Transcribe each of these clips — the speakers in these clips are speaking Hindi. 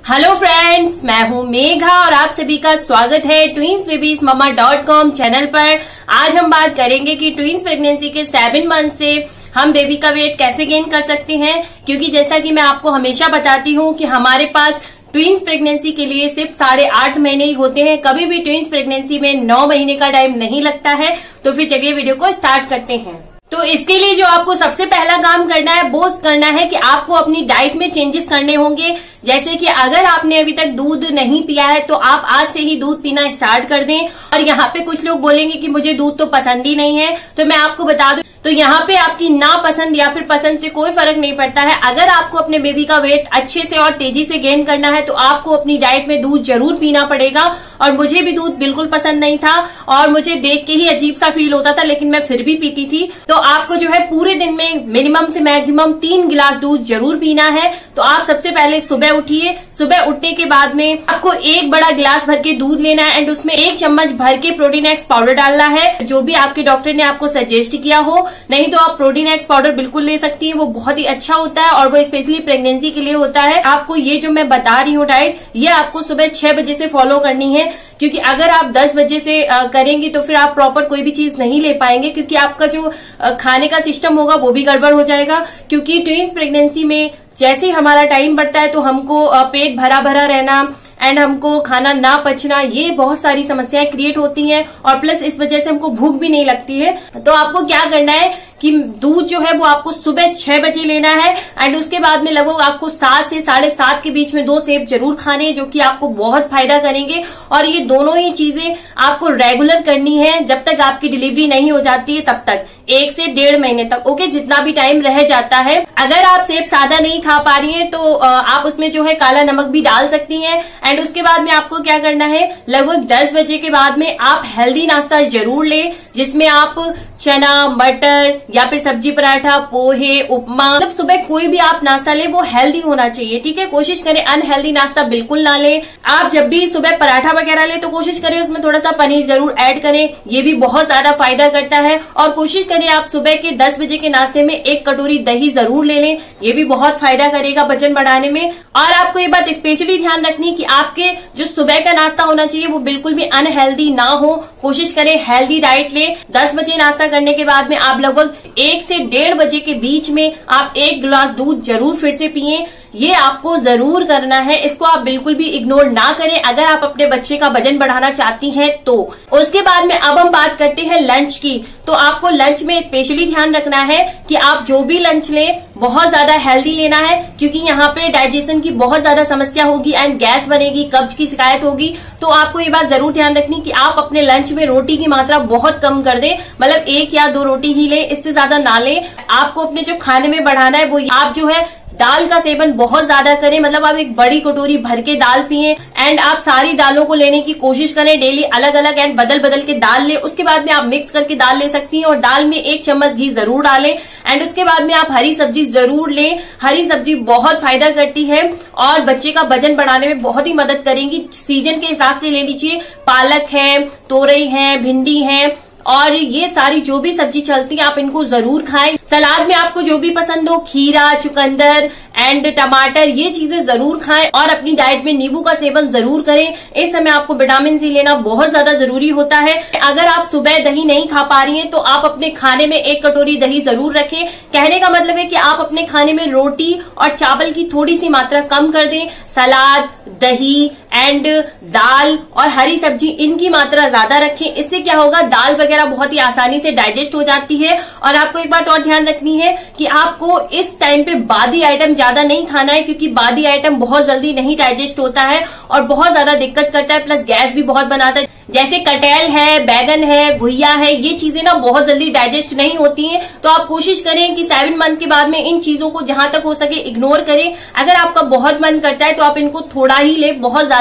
हेलो फ्रेंड्स, मैं हूं मेघा और आप सभी का स्वागत है twinsbabiesmama.com चैनल पर। आज हम बात करेंगे कि ट्विंस प्रेगनेंसी के 7 मंथ से हम बेबी का वेट कैसे गेन कर सकते हैं, क्योंकि जैसा कि मैं आपको हमेशा बताती हूं कि हमारे पास ट्विंस प्रेगनेंसी के लिए सिर्फ 8.5 महीने ही होते हैं। कभी भी ट्विंस प्रेगनेंसी में 9 महीने का टाइम नहीं लगता है। तो फिर चलिए वीडियो को स्टार्ट करते हैं। तो इसके लिए जो आपको सबसे पहला काम करना है वो करना है कि आपको अपनी डाइट में चेंजेस करने होंगे। जैसे कि अगर आपने अभी तक दूध नहीं पिया है तो आप आज से ही दूध पीना स्टार्ट कर दें। और यहाँ पे कुछ लोग बोलेंगे कि मुझे दूध तो पसंद ही नहीं है, तो मैं आपको बता दूं, तो यहाँ पे आपकी नापसंद या फिर पसंद से कोई फर्क नहीं पड़ता है। अगर आपको अपने बेबी का वेट अच्छे से और तेजी से गेन करना है तो आपको अपनी डाइट में दूध जरूर पीना पड़ेगा। और मुझे भी दूध बिल्कुल पसंद नहीं था और मुझे देख के ही अजीब सा फील होता था, लेकिन मैं फिर भी पीती थी। तो आपको जो है पूरे दिन में मिनिमम से मैक्सिमम 3 गिलास दूध जरूर पीना है। तो आप सबसे पहले सुबह उठिए। सुबह उठने के बाद में आपको 1 बड़ा गिलास भर के दूध लेना है एंड उसमें 1 चम्मच भर के प्रोटीन एक्स पाउडर डालना है, जो भी आपके डॉक्टर ने आपको सजेस्ट किया हो। नहीं तो आप प्रोटीन एक्स पाउडर बिल्कुल ले सकती हैं, वो बहुत ही अच्छा होता है और वो स्पेशली प्रेगनेंसी के लिए होता है। आपको ये जो मैं बता रही हूँ डाइट, ये आपको सुबह 6 बजे से फॉलो करनी है, क्योंकि अगर आप 10 बजे से करेंगी तो फिर आप प्रॉपर कोई भी चीज नहीं ले पाएंगे, क्योंकि आपका जो खाने का सिस्टम होगा वो भी गड़बड़ हो जाएगा। क्योंकि ट्विंस प्रेगनेंसी में जैसे ही हमारा टाइम बढ़ता है तो हमको पेट भरा भरा रहना एंड हमको खाना ना पचना, ये बहुत सारी समस्याएं क्रिएट होती हैं और प्लस इस वजह से हमको भूख भी नहीं लगती है। तो आपको क्या करना है कि दूध जो है वो आपको सुबह 6 बजे लेना है एंड उसके बाद में लगभग आपको 7 से 7:30 के बीच में 2 सेब जरूर खाने हैं, जो कि आपको बहुत फायदा करेंगे। और ये दोनों ही चीजें आपको रेगुलर करनी है जब तक आपकी डिलीवरी नहीं हो जाती है, तब तक 1 से 1.5 महीने तक। ओके, जितना भी टाइम रह जाता है। अगर आप सेब सादा नहीं खा पा रही हैं तो आप उसमें जो है काला नमक भी डाल सकती हैं। एंड उसके बाद में आपको क्या करना है, लगभग 10 बजे के बाद में आप हेल्दी नाश्ता जरूर लें, जिसमें आप चना, मटर या फिर सब्जी पराठा, पोहे, उपमा, मतलब सुबह कोई भी आप नाश्ता लें वो हेल्दी होना चाहिए। ठीक है, कोशिश करें अनहेल्दी नाश्ता बिल्कुल ना लें। आप जब भी सुबह पराठा वगैरह लें तो कोशिश करें उसमें थोड़ा सा पनीर जरूर ऐड करें, ये भी बहुत ज्यादा फायदा करता है। और कोशिश करें आप सुबह के 10 बजे के नाश्ते में 1 कटोरी दही जरूर ले लें, ये भी बहुत फायदा करेगा वजन बढ़ाने में। और आपको ये बात स्पेशली ध्यान रखनी कि आपके जो सुबह का नाश्ता होना चाहिए वो बिल्कुल भी अनहेल्दी ना हो। कोशिश करें हेल्दी डाइट लें। 10 बजे नाश्ता करने के बाद में आप लगभग 1 से 1.5 बजे के बीच में आप 1 गिलास दूध जरूर फिर से पिएं। ये आपको जरूर करना है, इसको आप बिल्कुल भी इग्नोर ना करें अगर आप अपने बच्चे का वजन बढ़ाना चाहती हैं तो। उसके बाद में अब हम बात करते हैं लंच की। तो आपको लंच में स्पेशली ध्यान रखना है कि आप जो भी लंच लें बहुत ज्यादा हेल्दी लेना है, क्योंकि यहाँ पे डाइजेशन की बहुत ज्यादा समस्या होगी एंड गैस बनेगी, कब्ज की शिकायत होगी। तो आपको ये बात जरूर ध्यान रखनी कि आप अपने लंच में रोटी की मात्रा बहुत कम कर दें, मतलब 1 या 2 रोटी ही लें, इससे ज्यादा ना लें। आपको अपने जो खाने में बढ़ाना है वो आप जो है दाल का सेवन बहुत ज्यादा करें, मतलब आप 1 बड़ी कटोरी भर के दाल पिएं एंड आप सारी दालों को लेने की कोशिश करें, डेली अलग अलग एंड बदल बदल के दाल लें। उसके बाद में आप मिक्स करके दाल ले सकती हैं और दाल में 1 चम्मच घी जरूर डालें। एंड उसके बाद में आप हरी सब्जी जरूर लें, हरी सब्जी बहुत फायदा करती है और बच्चे का वजन बढ़ाने में बहुत ही मदद करेंगी। सीजन के हिसाब से ले लीजिए, पालक है, तोरई है, भिंडी है और ये सारी जो भी सब्जी चलती है आप इनको जरूर खाएं। सलाद में आपको जो भी पसंद हो, खीरा, चुकंदर एंड टमाटर, ये चीजें जरूर खाएं और अपनी डाइट में नींबू का सेवन जरूर करें। इस समय आपको विटामिन सी लेना बहुत ज्यादा जरूरी होता है। अगर आप सुबह दही नहीं खा पा रही हैं तो आप अपने खाने में 1 कटोरी दही जरूर रखें। कहने का मतलब है कि आप अपने खाने में रोटी और चावल की थोड़ी सी मात्रा कम कर दें। सलाद, दही एंड दाल और हरी सब्जी, इनकी मात्रा ज्यादा रखें। इससे क्या होगा, दाल वगैरह बहुत ही आसानी से डाइजेस्ट हो जाती है। और आपको एक बात और ध्यान रखनी है कि आपको इस टाइम पे बादी आइटम ज्यादा नहीं खाना है, क्योंकि बादी आइटम बहुत जल्दी नहीं डाइजेस्ट होता है और बहुत ज्यादा दिक्कत करता है, प्लस गैस भी बहुत बनाता है। जैसे कटहल है, बैगन है, घुइया है, ये चीजें ना बहुत जल्दी डाइजेस्ट नहीं होती हैं। तो आप कोशिश करें कि 7 मंथ के बाद में इन चीजों को जहां तक हो सके इग्नोर करें। अगर आपका बहुत मन करता है तो आप इनको थोड़ा ही ले, बहुत ज्यादा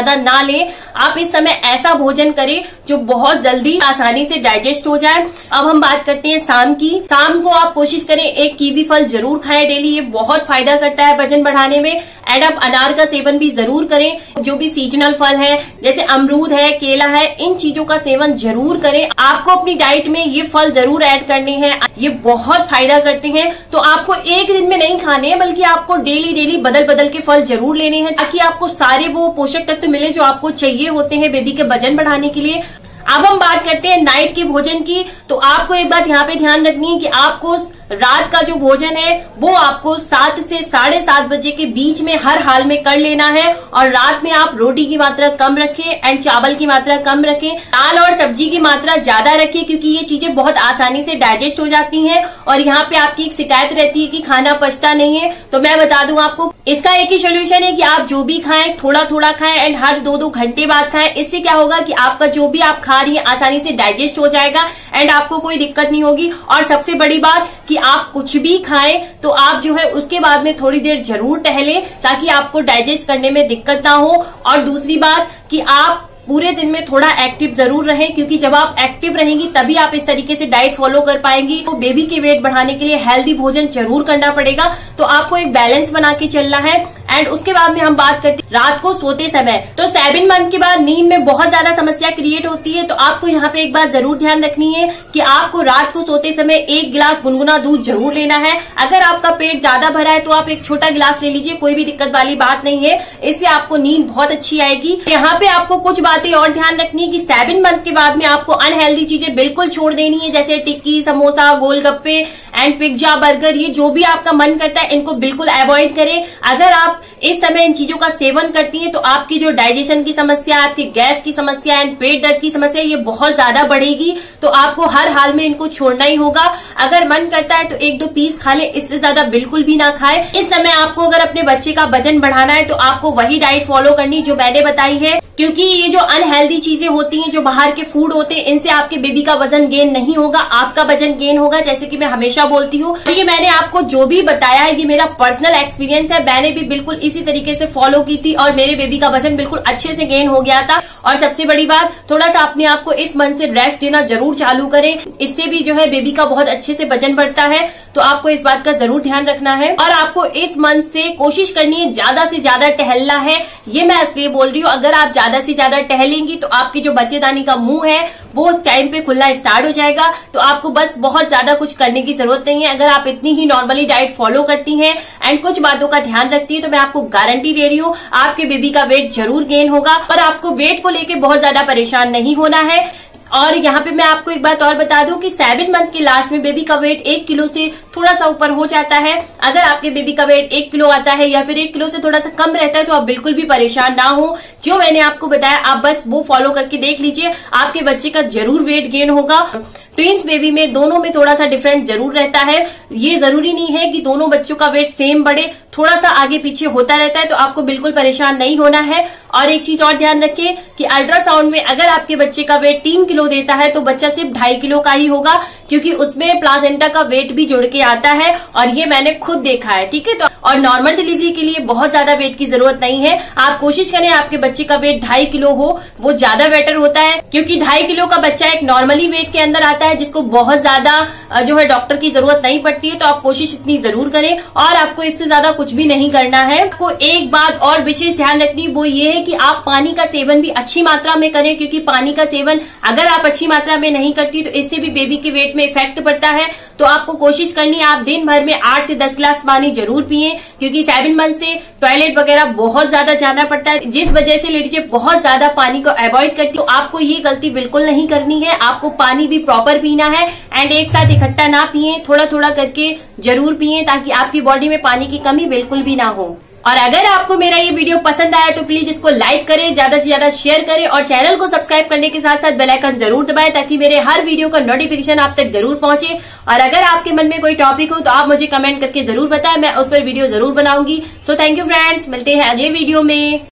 ज्यादा ना लें। आप इस समय ऐसा भोजन करें जो बहुत जल्दी आसानी से डाइजेस्ट हो जाए। अब हम बात करते हैं शाम की। शाम को आप कोशिश करें एक कीवी फल जरूर खाएं डेली, ये बहुत फायदा करता है वजन बढ़ाने में। एंड आप अनार का सेवन भी जरूर करें। जो भी सीजनल फल है जैसे अमरूद है, केला है, इन चीजों का सेवन जरूर करें। आपको अपनी डाइट में ये फल जरूर ऐड करने हैं, ये बहुत फायदा करते हैं। तो आपको एक दिन में नहीं खाने हैं, बल्कि आपको डेली बदल बदल के फल जरूर लेने हैं, ताकि आपको सारे वो पोषक तत्व मिले जो आपको चाहिए होते हैं बेबी के वजन बढ़ाने के लिए। अब हम बात करते हैं नाइट के भोजन की। तो आपको एक बात यहाँ पे ध्यान रखनी है कि आपको रात का जो भोजन है वो आपको 7 से 7:30 बजे के बीच में हर हाल में कर लेना है। और रात में आप रोटी की मात्रा कम रखें एंड चावल की मात्रा कम रखें। दाल और सब्जी की मात्रा ज्यादा रखें, क्योंकि ये चीजें बहुत आसानी से डाइजेस्ट हो जाती हैं। और यहाँ पे आपकी एक शिकायत रहती है कि खाना पचता नहीं है, तो मैं बता दूं आपको, इसका एक ही सोल्यूशन है कि आप जो भी खाएं थोड़ा थोड़ा खाएं एंड हर 2-2 घंटे बाद खाएं। इससे क्या होगा कि आपका जो भी आप खा रही है आसानी से डाइजेस्ट हो जाएगा एंड आपको कोई दिक्कत नहीं होगी। और सबसे बड़ी बात कि आप कुछ भी खाएं तो आप जो है उसके बाद में थोड़ी देर जरूर टहलें, ताकि आपको डाइजेस्ट करने में दिक्कत ना हो। और दूसरी बात कि आप पूरे दिन में थोड़ा एक्टिव जरूर रहें, क्योंकि जब आप एक्टिव रहेंगी तभी आप इस तरीके से डाइट फॉलो कर पाएंगी। तो बेबी के वेट बढ़ाने के लिए हेल्दी भोजन जरूर करना पड़ेगा। तो आपको एक बैलेंस बना के चलना है। एंड उसके बाद में हम बात करते हैं रात को सोते समय। तो 7 मंथ के बाद नींद में बहुत ज्यादा समस्या क्रिएट होती है। तो आपको यहाँ पे एक बात जरूर ध्यान रखनी है कि आपको रात को सोते समय 1 गिलास गुनगुना दूध जरूर लेना है। अगर आपका पेट ज्यादा भरा है तो आप एक छोटा गिलास ले लीजिए, कोई भी दिक्कत वाली बात नहीं है। इससे आपको नींद बहुत अच्छी आएगी। यहाँ पे आपको कुछ बातें और ध्यान रखनी है कि 7 मंथ के बाद में आपको अनहेल्दी चीजें बिल्कुल छोड़ देनी है, जैसे tikki, samosa, golgappe and pizza, burger, ये जो भी आपका मन करता है इनको बिल्कुल अवॉइड करें। अगर आप इस समय इन चीजों का सेवन करती हैं तो आपकी जो डाइजेशन की समस्या, आपकी गैस की समस्या एंड पेट दर्द की समस्या ये बहुत ज्यादा बढ़ेगी। तो आपको हर हाल में इनको छोड़ना ही होगा। अगर मन करता है तो 1-2 पीस खा ले, इससे ज्यादा बिल्कुल भी ना खाए। इस समय आपको अगर अपने बच्चे का वजन बढ़ाना है तो आपको वही डाइट फॉलो करनी जो मैंने बताई है, क्योंकि ये जो अनहेल्दी चीजें होती हैं, जो बाहर के फूड होते हैं, इनसे आपके बेबी का वजन गेन नहीं होगा, आपका वजन गेन होगा, जैसे कि मैं हमेशा बोलती हूँ। ये मैंने आपको जो भी बताया है ये मेरा पर्सनल एक्सपीरियंस है। मैंने भी बिल्कुल इसी तरीके से फॉलो की थी और मेरे बेबी का वजन बिल्कुल अच्छे से गेन हो गया था। और सबसे बड़ी बात, थोड़ा सा अपने आप को इस मंथ से रेस्ट देना जरूर चालू करें। इससे भी जो है बेबी का बहुत अच्छे से वजन बढ़ता है। तो आपको इस बात का जरूर ध्यान रखना है। और आपको इस मंथ से कोशिश करनी है ज्यादा से ज्यादा टहलना है। ये मैं इसलिए बोल रही हूँ, अगर आप ज्यादा से ज्यादा टहलेंगी तो आपकी जो बच्चेदानी का मुंह है वो टाइम पे खुलना स्टार्ट हो जाएगा। तो आपको बस बहुत ज्यादा कुछ करने की जरूरत नहीं है। अगर आप इतनी ही नॉर्मली डाइट फॉलो करती हैं एंड कुछ बातों का ध्यान रखती है तो मैं आपको गारंटी दे रही हूँ आपके बेबी का वेट जरूर गेन होगा। और आपको वेट को लेके बहुत ज्यादा परेशान नहीं होना है। और यहाँ पे मैं आपको एक बात और बता दूं कि 7 मंथ के लास्ट में बेबी का वेट 1 किलो से थोड़ा सा ऊपर हो जाता है। अगर आपके बेबी का वेट 1 किलो आता है या फिर 1 किलो से थोड़ा सा कम रहता है तो आप बिल्कुल भी परेशान ना हो। जो मैंने आपको बताया आप बस वो फॉलो करके देख लीजिए, आपके बच्चे का जरूर वेट गेन होगा। ट्विंस बेबी में दोनों में थोड़ा सा डिफरेंस जरूर रहता है। ये जरूरी नहीं है कि दोनों बच्चों का वेट सेम बढ़े, थोड़ा सा आगे पीछे होता रहता है। तो आपको बिल्कुल परेशान नहीं होना है। और एक चीज और ध्यान रखें कि अल्ट्रासाउंड में अगर आपके बच्चे का वेट 3 किलो देता है तो बच्चा सिर्फ 2.5 किलो का ही होगा, क्योंकि उसमें प्लासेंटा का वेट भी जुड़ के आता है और ये मैंने खुद देखा है। ठीक है, तो और नॉर्मल डिलीवरी के लिए बहुत ज्यादा वेट की जरूरत नहीं है। आप कोशिश करें आपके बच्चे का वेट 2.5 किलो हो, वो ज्यादा बेटर होता है, क्योंकि 2.5 किलो का बच्चा एक नॉर्मली वेट के अंदर आता है जिसको बहुत ज्यादा जो है डॉक्टर की जरूरत नहीं पड़ती है। तो आप कोशिश इतनी जरूर करें और आपको इससे ज्यादा कुछ भी नहीं करना है। आपको एक बात और विशेष ध्यान रखनी वो ये है कि आप पानी का सेवन भी अच्छी मात्रा में करें, क्योंकि पानी का सेवन अगर आप अच्छी मात्रा में नहीं करती तो इससे भी बेबी के वेट में इफेक्ट पड़ता है। तो आपको कोशिश करनी है आप दिन भर में 8 से 10 गिलास पानी जरूर पिए, क्योंकि 7 मंथ से टॉयलेट वगैरह बहुत ज्यादा जाना पड़ता है, जिस वजह से लेडीज बहुत ज्यादा पानी को अवॉइड करती है। तो आपको ये गलती बिल्कुल नहीं करनी है। आपको पानी भी प्रॉपर पीना है एंड एक साथ इकट्ठा ना पिए, थोड़ा थोड़ा करके जरूर पिए, ताकि आपकी बॉडी में पानी की कमी बिल्कुल भी ना हो। और अगर आपको मेरा ये वीडियो पसंद आया तो प्लीज इसको लाइक करें, ज्यादा से ज्यादा शेयर करें और चैनल को सब्सक्राइब करने के साथ साथ बेल आइकन जरूर दबाएं, ताकि मेरे हर वीडियो का नोटिफिकेशन आप तक जरूर पहुंचे। और अगर आपके मन में कोई टॉपिक हो तो आप मुझे कमेंट करके जरूर बताएं, मैं उस पर वीडियो जरूर बनाऊंगी। सो थैंक यू फ्रेंड्स, मिलते हैं अगले वीडियो में।